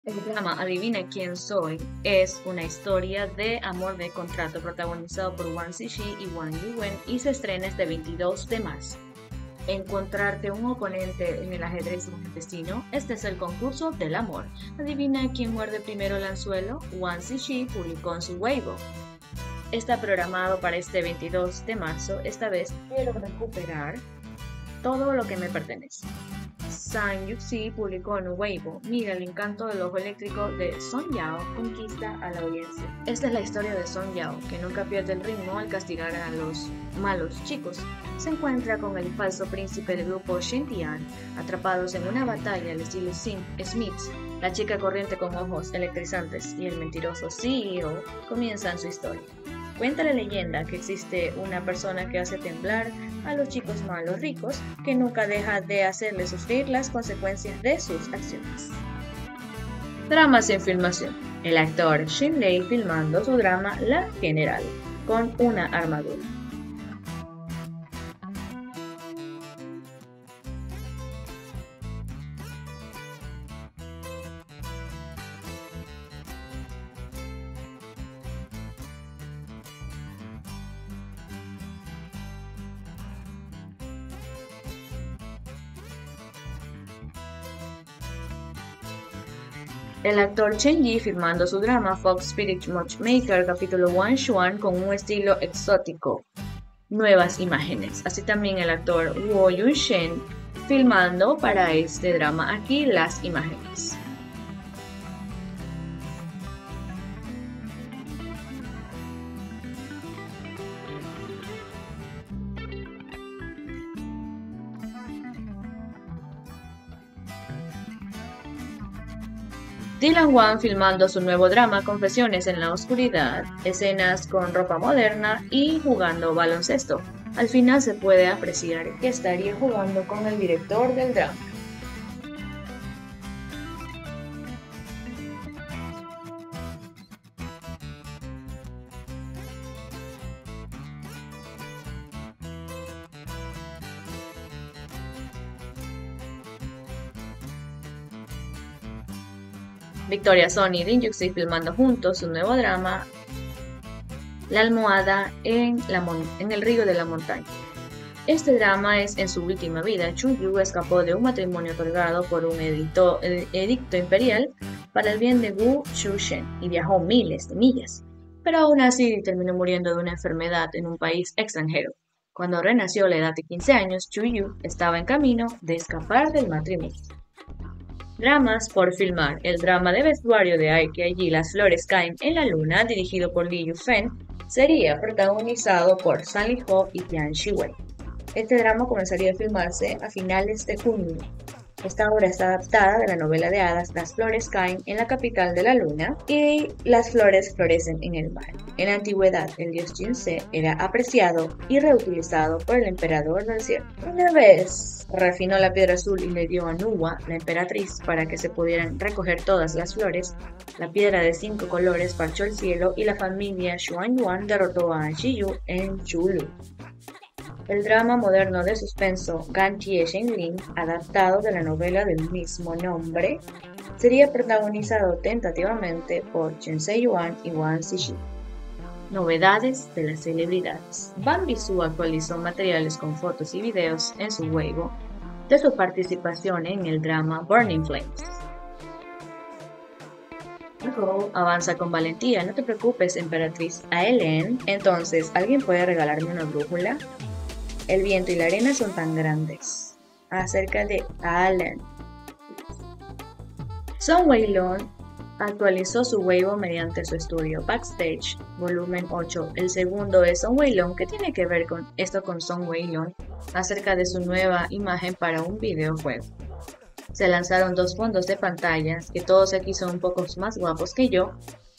El drama Adivina quién soy es una historia de amor de contrato protagonizado por Wang Ziyi y Wang Yuwen y se estrena este 22 de marzo. Encontrarte un oponente en el ajedrez de un destino, este es el concurso del amor. Adivina quién muerde primero el anzuelo. Wang Ziyi publicó en su Weibo. Está programado para este 22 de marzo. Esta vez quiero recuperar todo lo que me pertenece. Zhang Yuxi publicó en Weibo: mira, el encanto del ojo eléctrico de Song Yao conquista a la audiencia. Esta es la historia de Song Yao, que nunca pierde el ritmo al castigar a los malos chicos. Se encuentra con el falso príncipe del grupo Shen Tian, atrapados en una batalla al estilo Smiths. La chica corriente con ojos electrizantes y el mentiroso CEO comienzan su historia. Cuenta la leyenda que existe una persona que hace temblar a los chicos malos ricos, que nunca deja de hacerles sufrir las consecuencias de sus acciones. Drama sin filmación. El actor Shin Lei filmando su drama La General, con una armadura. El actor Chen Yi filmando su drama Fox Spirit Matchmaker capítulo One Xuan con un estilo exótico. Nuevas imágenes. Así también el actor Wo Yunshen filmando para este drama. Aquí las imágenes. Dylan Wang filmando su nuevo drama Confesiones en la Oscuridad, escenas con ropa moderna y jugando baloncesto. Al final se puede apreciar que estaría jugando con el director del drama. Victoria Sony y Rin Yuxi filmando juntos su nuevo drama La almohada en el río de la montaña. Este drama es en su última vida. Chu Yu escapó de un matrimonio otorgado por un edicto imperial para el bien de Wu Shushen y viajó miles de millas, pero aún así terminó muriendo de una enfermedad en un país extranjero. Cuando renació a la edad de 15 años, Chu Yu estaba en camino de escapar del matrimonio. Dramas por filmar. El drama de vestuario de Aiki Allí Las Flores Caen en la Luna, dirigido por Li Yufeng, sería protagonizado por San Li Ho y Tian Shiwei. Este drama comenzaría a filmarse a finales de junio. Esta obra está adaptada de la novela de hadas Las Flores Caen en la capital de la luna y las flores florecen en el mar. En la antigüedad, el dios Jinse era apreciado y reutilizado por el emperador del cielo. Una vez refinó la piedra azul y le dio a Nuwa, la emperatriz, para que se pudieran recoger todas las flores. La piedra de 5 colores parchó el cielo y la familia Xuanyuan derrotó a Shiyu en Chulu. El drama moderno de suspenso Ganjie Shenlin, adaptado de la novela del mismo nombre, sería protagonizado tentativamente por Chen Se-yuan y Wang Ziyi. Novedades de las celebridades. Bang Bisu actualizó materiales con fotos y videos en su Weibo de su participación en el drama Burning Flames. Avanza con valentía, no te preocupes, emperatriz Aelen. Entonces, ¿alguien puede regalarme una brújula? El viento y la arena son tan grandes. Acerca de Alan. Song Weilong actualizó su Weibo mediante su estudio Backstage, volumen 8. El segundo es Song Weilong, que tiene que ver con esto con Song Weilong, acerca de su nueva imagen para un videojuego. Se lanzaron 2 fondos de pantallas, que todos aquí son un poco más guapos que yo.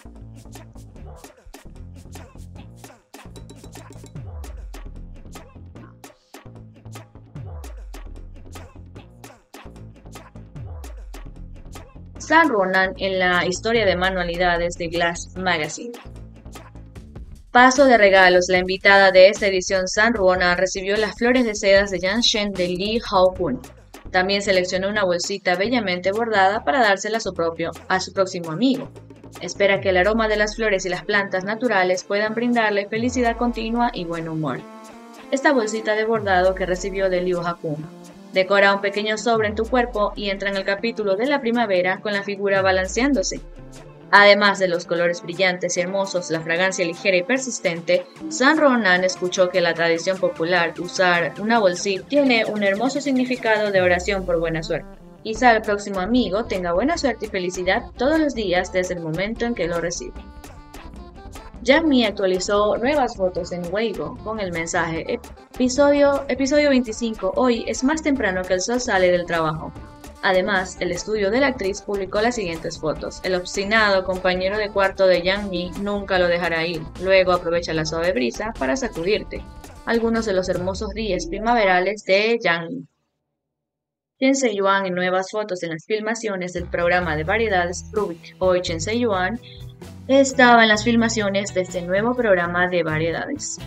San Ronan en la historia de manualidades de Glass Magazine. Paso de regalos. La invitada de esta edición, San Ronan, recibió las flores de sedas de Yanshen de Li Haokun. También seleccionó una bolsita bellamente bordada para dársela a su próximo amigo. Espera que el aroma de las flores y las plantas naturales puedan brindarle felicidad continua y buen humor. Esta bolsita de bordado que recibió de Liu Hakun. Decora un pequeño sobre en tu cuerpo y entra en el capítulo de la primavera con la figura balanceándose. Además de los colores brillantes y hermosos, la fragancia ligera y persistente, San Ronan escuchó que la tradición popular usar una bolsita tiene un hermoso significado de oración por buena suerte. Quizá el próximo amigo tenga buena suerte y felicidad todos los días desde el momento en que lo recibe. Yang Mi actualizó nuevas fotos en Weibo con el mensaje episodio 25, hoy es más temprano que el sol sale del trabajo. Además, el estudio de la actriz publicó las siguientes fotos. El obstinado compañero de cuarto de Yang Mi nunca lo dejará ir. Luego aprovecha la suave brisa para sacudirte. Algunos de los hermosos días primaverales de Yang Mi. Chen Se-yuan en nuevas fotos en las filmaciones del programa de variedades Rubik. Hoy Chen Se-yuan estaba en las filmaciones de este nuevo programa de variedades.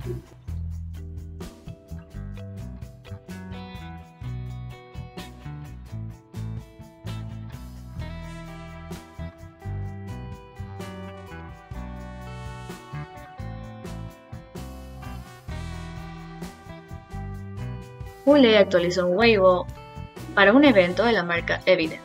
Hule actualizó un Weibo para un evento de la marca Evident.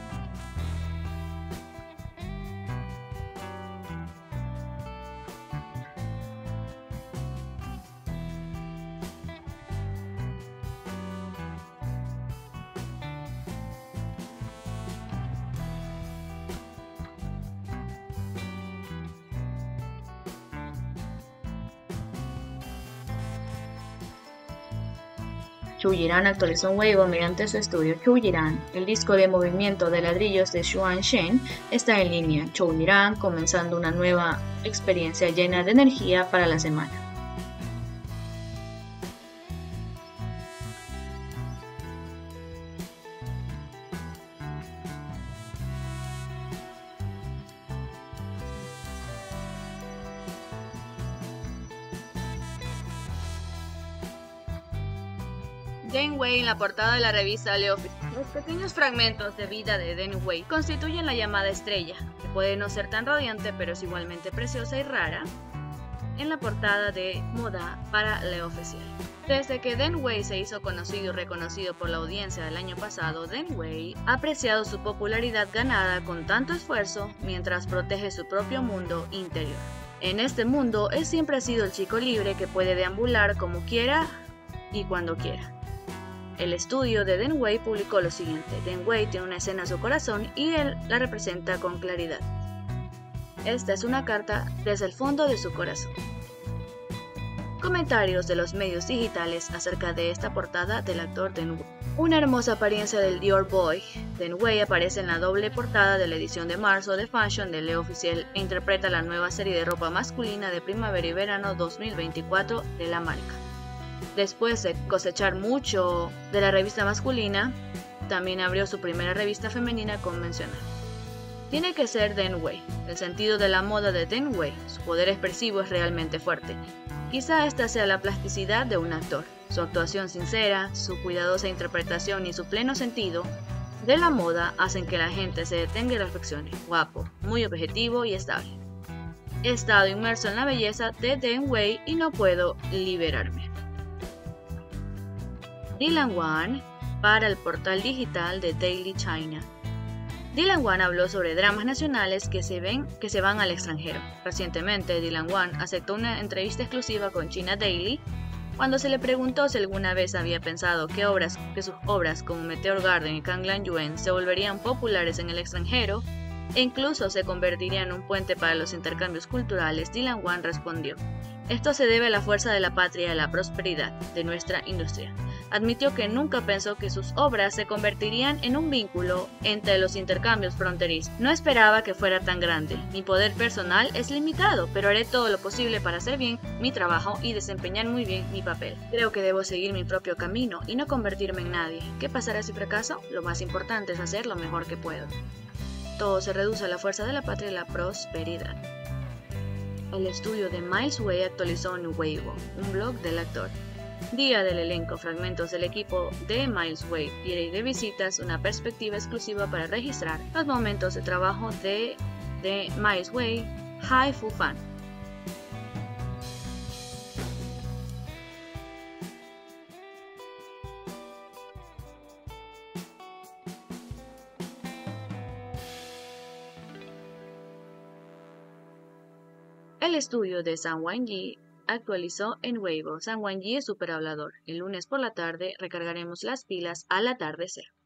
Chuyiran actualizó un Weibo mediante su estudio Chuyiran. El disco de movimiento de ladrillos de Xuan Shen está en línea. Chuyiran comenzando una nueva experiencia llena de energía para la semana. Den Wei en la portada de la revista Le Officiel. Los pequeños fragmentos de vida de Den Wei constituyen la llamada estrella, que puede no ser tan radiante pero es igualmente preciosa y rara, en la portada de moda para Le Officiel. Desde que Den Wei se hizo conocido y reconocido por la audiencia del año pasado, Den Wei ha apreciado su popularidad ganada con tanto esfuerzo mientras protege su propio mundo interior. En este mundo, él siempre ha sido el chico libre que puede deambular como quiera y cuando quiera. El estudio de Den Wei publicó lo siguiente: Den Wei tiene una escena en su corazón y él la representa con claridad. Esta es una carta desde el fondo de su corazón. Comentarios de los medios digitales acerca de esta portada del actor Den Wei. Una hermosa apariencia del Dior Boy, Den Wei aparece en la doble portada de la edición de marzo de Fashion de Le Officiel e interpreta la nueva serie de ropa masculina de primavera y verano 2024 de la marca. Después de cosechar mucho de la revista masculina, también abrió su primera revista femenina convencional. Tiene que ser Den Wei. El sentido de la moda de Den Wei, su poder expresivo es realmente fuerte. Quizá esta sea la plasticidad de un actor. Su actuación sincera, su cuidadosa interpretación y su pleno sentido de la moda hacen que la gente se detenga y reflexione. Guapo, muy objetivo y estable. He estado inmerso en la belleza de Den Wei y no puedo liberarme. Dylan Wan para el portal digital de Daily China. Dylan Wan habló sobre dramas nacionales que se van al extranjero. Recientemente, Dylan Wan aceptó una entrevista exclusiva con China Daily cuando se le preguntó si alguna vez había pensado que sus obras como Meteor Garden y Kanglan Yuen se volverían populares en el extranjero e incluso se convertirían en un puente para los intercambios culturales. Dylan Wan respondió: esto se debe a la fuerza de la patria y a la prosperidad de nuestra industria. Admitió que nunca pensó que sus obras se convertirían en un vínculo entre los intercambios fronterizos. No esperaba que fuera tan grande. Mi poder personal es limitado, pero haré todo lo posible para hacer bien mi trabajo y desempeñar muy bien mi papel. Creo que debo seguir mi propio camino y no convertirme en nadie. ¿Qué pasará si fracaso? Lo más importante es hacer lo mejor que puedo. Todo se reduce a la fuerza de la patria y la prosperidad. El estudio de Miles Way actualizó en Weibo, un blog del actor. Día del elenco, fragmentos del equipo de Miles Way, diario de visitas, una perspectiva exclusiva para registrar los momentos de trabajo de Miles Way, Hai Fu Fan. El estudio de San Wan-Yi actualizó en Weibo. San Wan-Yi es superhablador. El lunes por la tarde recargaremos las pilas al atardecer.